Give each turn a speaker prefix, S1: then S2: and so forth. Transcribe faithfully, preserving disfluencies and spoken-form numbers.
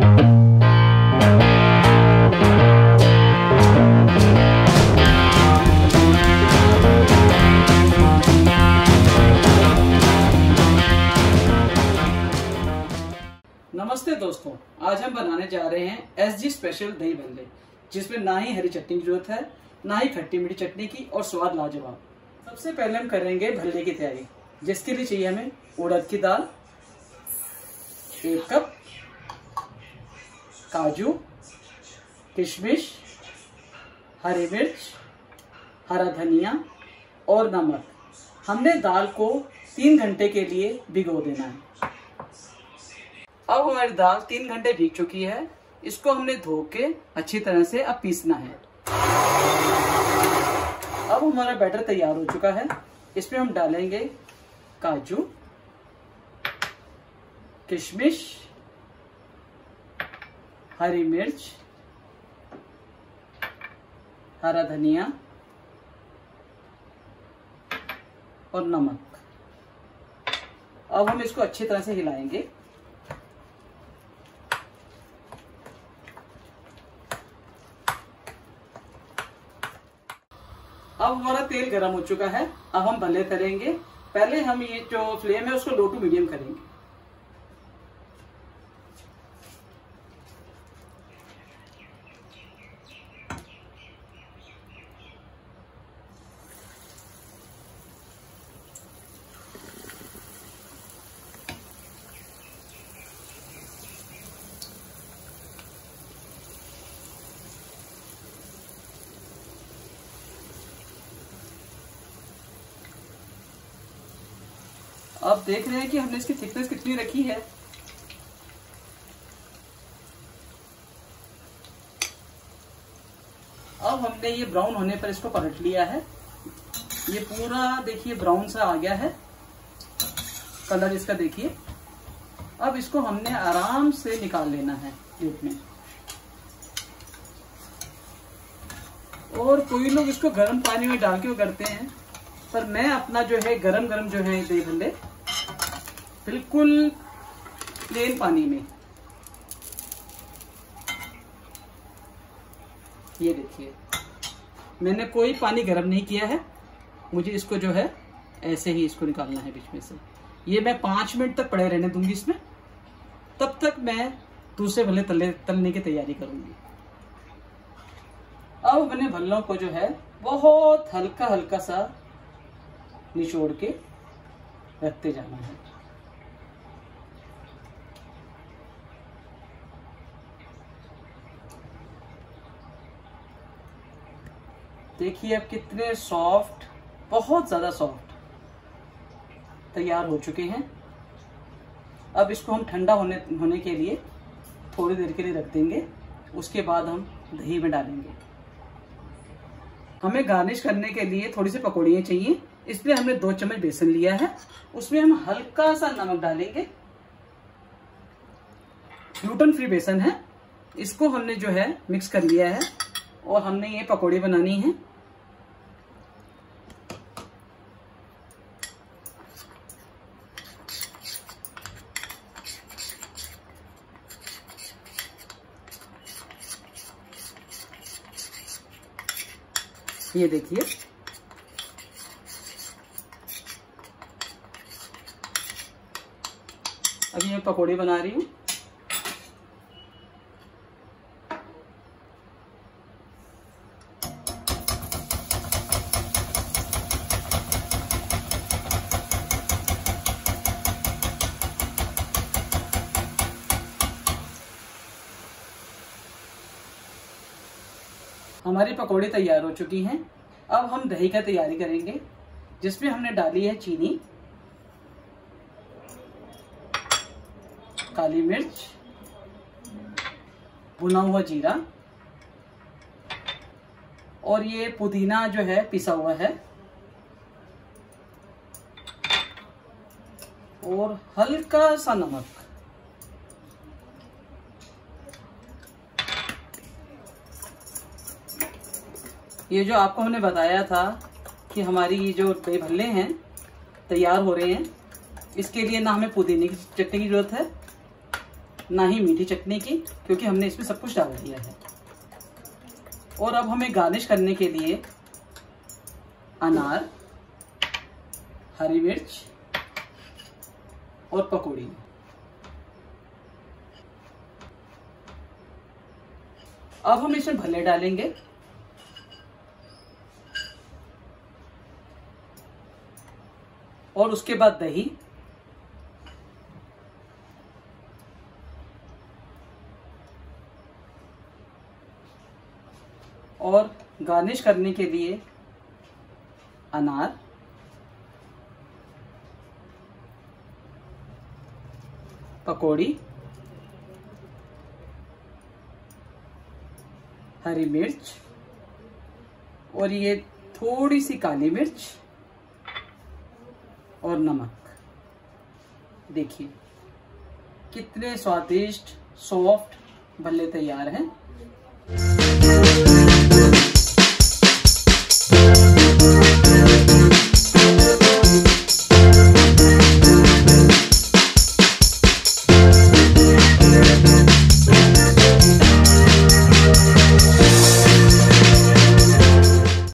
S1: नमस्ते दोस्तों, आज हम बनाने जा रहे हैं एसजी स्पेशल दही भल्ले, जिसमें ना ही हरी चटनी की जरूरत है, ना ही खट्टी मीठी चटनी की, और स्वाद लाजवाब। सबसे पहले हम करेंगे भल्ले की तैयारी, जिसके लिए चाहिए हमें उड़द की दाल एक कप, काजू, किशमिश, हरी मिर्च, हरा धनिया और नमक। हमने दाल को तीन घंटे के लिए भिगो देना है। अब हमारी दाल तीन घंटे भीग चुकी है। इसको हमने धो के अच्छी तरह से अब पीसना है। अब हमारा बैटर तैयार हो चुका है। इसमें हम डालेंगे काजू, किशमिश, हरी मिर्च, हरा धनिया और नमक। अब हम इसको अच्छी तरह से हिलाएंगे। अब हमारा तेल गर्म हो चुका है। अब हम भल्ले तलेंगे। पहले हम ये जो फ्लेम है उसको लो टू मीडियम करेंगे। अब देख रहे हैं कि हमने इसकी थिकनेस कितनी रखी है। अब हमने ये ब्राउन होने पर इसको पलट लिया है। ये पूरा देखिए ब्राउन सा आ गया है कलर इसका, देखिए। अब इसको हमने आराम से निकाल लेना है प्लेट में। और कोई लोग इसको गर्म पानी में डाल के करते हैं, पर मैं अपना जो है गरम गरम जो है दही भल्ले बिल्कुल प्लेन पानी में, ये देखिए मैंने कोई पानी गर्म नहीं किया है। मुझे इसको जो है ऐसे ही इसको निकालना है बीच में से। ये मैं पांच मिनट तक पड़े रहने दूंगी इसमें, तब तक मैं दूसरे भल्ले तले तलने की तैयारी करूंगी। अब मैंने भल्लों को जो है बहुत हल्का हल्का सा निचोड़ के रखते जाना है। देखिए अब कितने सॉफ्ट, बहुत ज्यादा सॉफ्ट तैयार हो चुके हैं। अब इसको हम ठंडा होने होने के लिए थोड़ी देर के लिए रख देंगे। उसके बाद हम दही में डालेंगे। हमें गार्निश करने के लिए थोड़ी सी पकौड़ियाँ चाहिए, इसलिए हमने दो चम्मच बेसन लिया है। उसमें हम हल्का सा नमक डालेंगे। ग्लूटेन फ्री बेसन है। इसको हमने जो है मिक्स कर लिया है और हमने ये पकौड़ी बनानी है। ये देखिए अभी मैं पकौड़ी बना रही हूँ। हमारी पकौड़ी तैयार हो चुकी हैं। अब हम दही का तैयारी करेंगे, जिसमें हमने डाली है चीनी, काली मिर्च, भुना हुआ जीरा और ये पुदीना जो है पिसा हुआ है, और हल्का सा नमक। ये जो आपको हमने बताया था कि हमारी ये जो दही भल्ले हैं तैयार हो रहे हैं, इसके लिए ना हमें पुदीने की चटनी की जरूरत है, ना ही मीठी चटनी की, क्योंकि हमने इसमें सब कुछ डाल दिया है। और अब हमें गार्निश करने के लिए अनार, हरी मिर्च और पकौड़ी। अब हम इसमें भल्ले डालेंगे। और उसके बाद दही, और गार्निश करने के लिए अनार, पकौड़ी, हरी मिर्च और ये थोड़ी सी काली मिर्च और नमक। देखिए कितने स्वादिष्ट सॉफ्ट भल्ले तैयार हैं।